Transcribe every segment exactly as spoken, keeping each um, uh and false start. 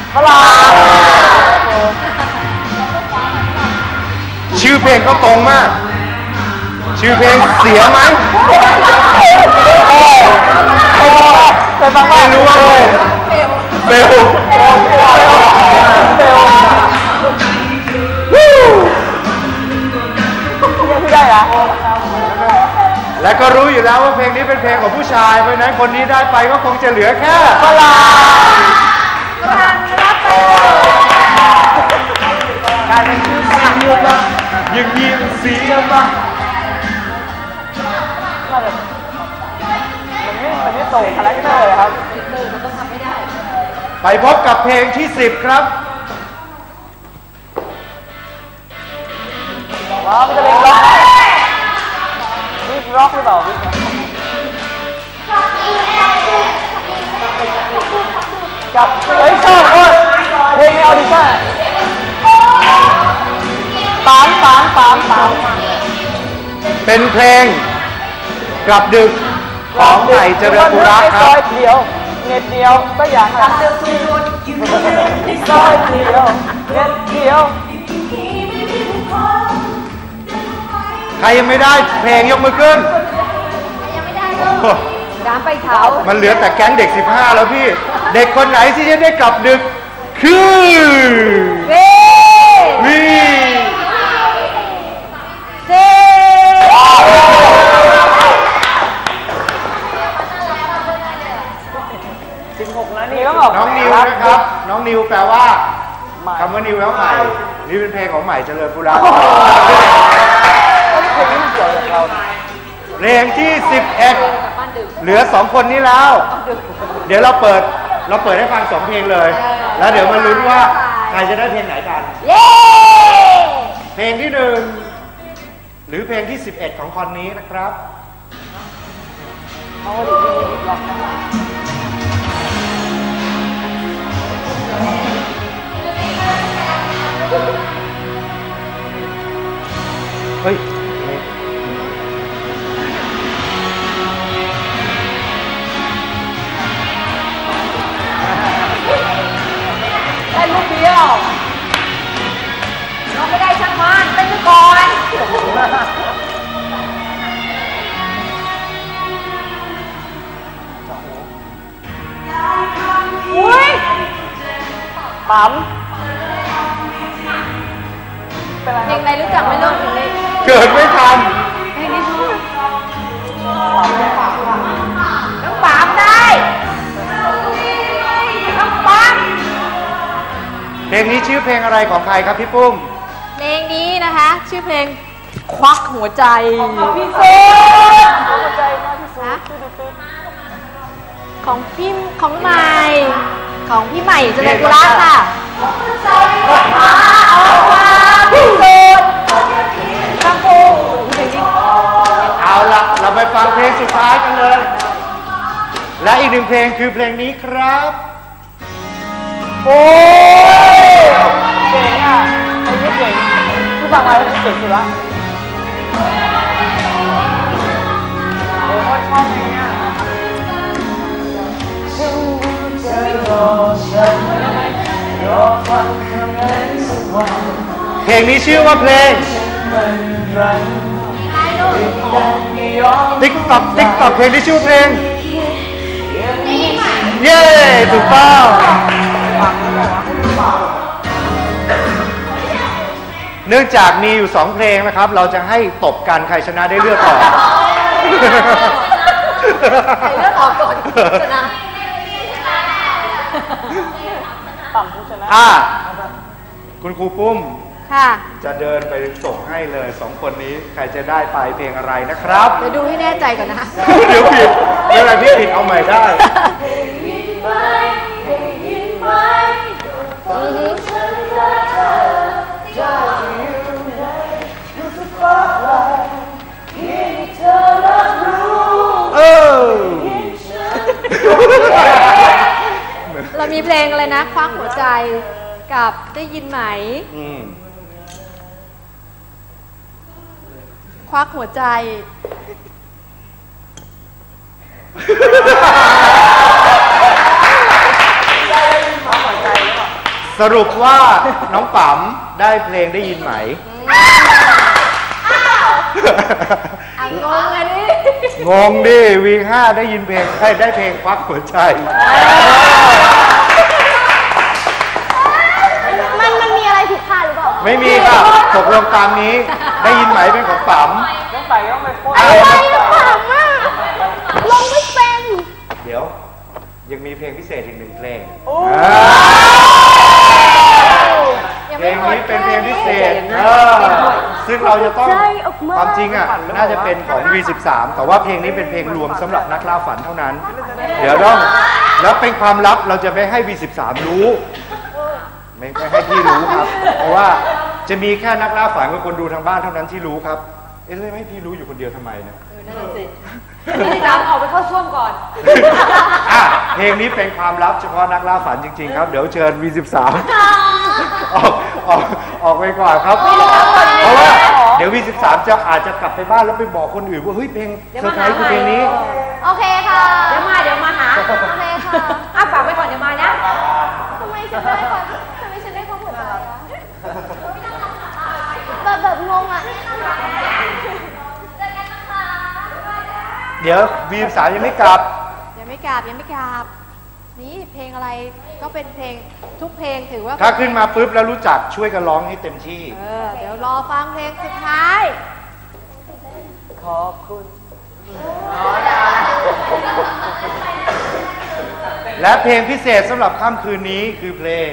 พลาชื่อเพลงก็ตรงมากชื่อเพลงเสียไหมไม่รู้ว่าเลยเบลไม่ได้เหรอและก็รู้อยู่แล้วว่าเพลงนี้เป็นเพลงของผู้ชายเพราะฉะนั้นคนนี้ได้ไปก็คงจะเหลือแค่พลาการเป็นชื่อเสียงเยอะมากยังยิ้มเสียมากมันไม่มันไม่ตรงคาแรคเตอร์เลยครับมันต้องทำไม่ได้ไปพบกับเพลงที่สิบครับว้าวมันจะเป็นล็อกวิกล็อกหรือเปล่าวิกกับเฮ้ยชอบเออเพลงในออดิชั่นปามปามปามปามเป็นเพลงกลับดึกของใหม่เจริญปุระครับเดียวเน็ตเดียวก็อย่างกลับดึกที่รุนซอยเดียวเน็ตเดียวใครยังไม่ได้เพลงยกมือขึ้นยังไม่ได้น้ำไปเท้ามันเหลือแต่แก๊งเด็กสิบห้าแล้วพี่เด็กคนไหนที่จะได้กลับดึกคือวีวีเซสิบหกนะนี่ก็น้องนิวนะครับน้องนิวแปลว่าคำว่านิวแล้วใหม่นี่เป็นเพลงของใหม่เจริญปุระเพลงที่สิบเอ็ดเหลือสองคนนี้แล้วเดี๋ยวเราเปิดเราเปิดให้ฟังสองเพลงเลยแล้วเดี๋ยวมาลุ้นว่าใครจะได้เพลงไหนกันเพลงที่หนึ่งหรือเพลงที่สิบเอ็ดของคอนนี้นะครับเฮ้ยได้ลูกเดียวน้องไม่ได้ช่างมันเป็นไปก่อนอุ้ยปั๊มเพลงอะไรรู้จักไหมลูกเพลงนี้เกิดไม่ทันเพลงนี้ชื่อน้องปามได้น้องปามเพลงนี้ชื่อเพลงอะไรของใครครับพี่ปุ้มเพลงนี้นะคะชื่อเพลงควักหัวใจพี่เซหัวใจมากที่สุดของพี่ของใหม่ของพี่ใหม่เจริญปุระค่ะเอาละเราไปฟังเพลงสุดท้ายกันเลยและอีกหนึ่งเพลงคือเพลงนี้ครับโอ้ยเก่งอ่ะไอ้นี่เก่งผู้ฟังอะไรเก่งสุดละโอ้ยชอบเพลงเนี้ยเพลงนี้ชื่อว่าเพลงติ๊กต็อกติ๊กต็อกเพลงที่ชื่อเพลงเย้ถูกต้องเนื่องจากมีอยู่สองเพลงนะครับเราจะให้ตบกันใครชนะได้เลือกก่อนใครเลือกออกก่อนชนะต่ำผู้ชนะอ่ะคุณครูปุ้มค่ะจะเดินไปส่งให้เลยสองคนนี้ใครจะได้ไปเพลงอะไรนะครับเดี๋ยวดูให้แน่ใจก่อนนะเดี๋ยวผิดเวลาพี่ผิดเอาใหม่ได้เออเรามีเพลงอะไรนะคว้าหัวใจกับได้ยินไหมควักหัวใจสรุปว่าน้องป๋มได้เพลงได้ยินไหมงงเลยดิงงดิวีห้าได้ยินเพลงได้ได้เพลงควักหัวใจมันมันมีอะไรผิดพลาดหรือเปล่าไม่มีครับตกลงตามนี้ได้ยินไหมเป็นของป๋มต้องไปต้องไปพูดอะไรนะผมอ่ะลงไม่เป็นเดี๋ยวยังมีเพลงพิเศษอีกหนึ่งเพลง เพลงนี้เป็นเพลงพิเศษเออซึ่งเราจะต้องความจริงอ่ะน่าจะเป็นของ วี สิบสาม แต่ว่าเพลงนี้เป็นเพลงรวมสำหรับนักล่าฝันเท่านั้น เดี๋ยวต้องแล้วเป็นความลับเราจะไม่ให้ วี สิบสาม รู้ไม่ไม่ให้พี่รู้ครับ เพราะว่าจะมีแค่นักล่าฝันกับคนดูทางบ้านเท่านั้นที่รู้ครับเอ๊ะแล้วให้พี่รู้อยู่คนเดียวทำไมเนี่ยพี่ดำออกไปเข้าช่วมก่อนอ่ะเพลงนี้เป็นความลับเฉพาะนักล่าฝันจริงๆครับเดี๋ยวเชิญ วี สิบสาม ออกออกออกไปก่อนครับเพราะว่าเดี๋ยว วี สิบสาม จะอาจจะกลับไปบ้านแล้วไปบอกคนอื่นว่าเฮ้ยเพลงเซอร์ไพรส์คือเพลงนี้โอเคค่ะเดี๋ยวมาเดี๋ยวมาหาโอเคค่ะอ้าฝากไว้ก่อนเดี๋ยวมานะทำไมฉันได้ความทำไมฉันได้ความหัวใจอะแบบแบบงงอ่ะเดี๋ยว วี สิบสาม ยังไม่กลับยังไม่กราบยังไม่กราบนี่เพลงอะไรก็เป็นเพลงทุกเพลงถือว่าถ้าขึ้นมาปุ๊บแล้วรู้จักช่วยกันร้องให้เต็มที่เออเดี๋ยวรอฟังเพลงสุดท้ายขอบคุณและเพลงพิเศษสำหรับค่ำคืนนี้คือเพลง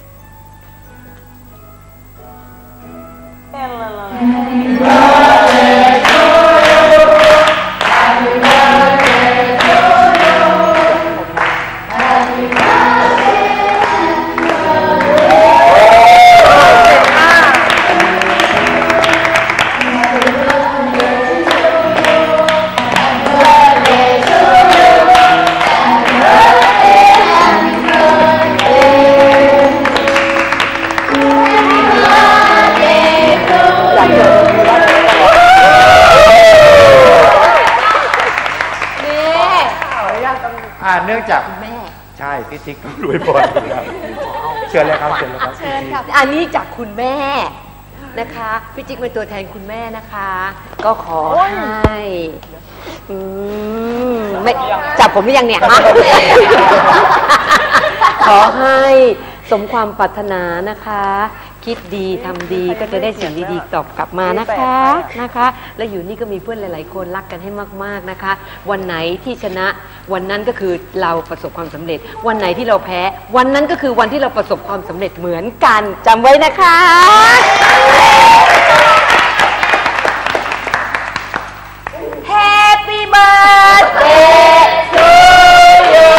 อ่าเนื่องจากแม่ใช่พี่ติ๊กรวยพรครับเชิญเลยครับเชิญเลยครับเชิญครับอันนี้จากคุณแม่นะคะพี่จิ๊กเป็นตัวแทนคุณแม่นะคะ ก็ขอให้อืมไม่จับผมหรือยังเนี่ยฮะ ขอให้สมความปรารถนานะคะ คิดดีทำดีก็จะได้สิ่งดีๆตอบกลับมานะคะนะคะ แล้วอยู่นี่ก็มีเพื่อนหลายๆคนรักกันให้มากๆนะคะ วันไหนที่ชนะวันนั้นก็คือเราประสบความสำเร็จ วันไหนที่เราแพ้วันนั้นก็คือวันที่เราประสบความสำเร็จเหมือนกันจำไว้นะคะ Happy birthday to you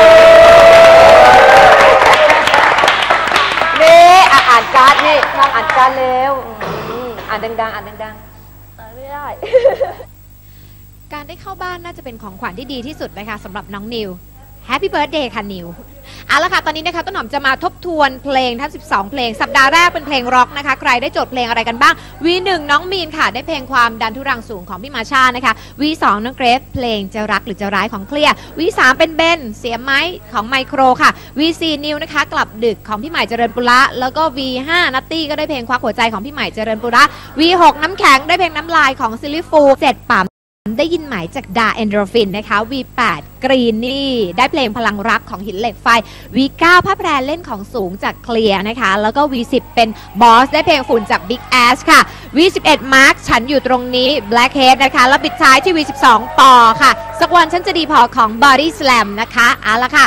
นี่อ่ะอ่านการ์ดนี่ลองอ่านการ์ดเร็วอืมอ่านดังๆอ่านดังๆไม่ได้การได้เข้าบ้านน่าจะเป็นของขวัญที่ดีที่สุดนะคะสำหรับน้องนิว Happy Birthday ค่ะนิวเอาละค่ะตอนนี้นะคะต้นหอมจะมาทบทวนเพลงทั้งสิบสองเพลงสัปดาห์แรกเป็นเพลงร็อกนะคะใครได้โจทย์เพลงอะไรกันบ้าง วี หนึ่ง น้องมีนค่ะได้เพลงความดันทุรังสูงของพี่มาชานะคะ วี สอง น้องเกรฟเพลงจะรักหรือจะร้ายของเคลียร์ วี สาม เป็นเบนเสียไม้ของไมโครค่ะ วี สี่ นิวนะคะกลับดึกของพี่ใหม่เจริญปุระแล้วก็ วี ห้า นัตตี้ก็ได้เพลงควักหัวใจของพี่ใหม่เจริญปุระ วี หก น้ำแข็งได้เพลงน้ำลายของซิลลี่ฟูลเจ็ดปั๊มได้ยินหมายจากดาเอนโดรฟินนะคะ วี แปด กรีนนี่ได้เพลงพลังรักของหินเหล็กไฟ วี เก้า พระแพรเล่นของสูงจากเคลียร์นะคะแล้วก็ วี สิบ เป็นบอสได้เพลงฝุ่นจาก Big Ass ค่ะ วี สิบเอ็ด มาร์คฉันอยู่ตรงนี้ Blackhead นะคะแล้วปิดท้ายที่ วี สิบสอง ต่อค่ะสักวันฉันจะดีพอของ Body Slam นะคะเอาละค่ะ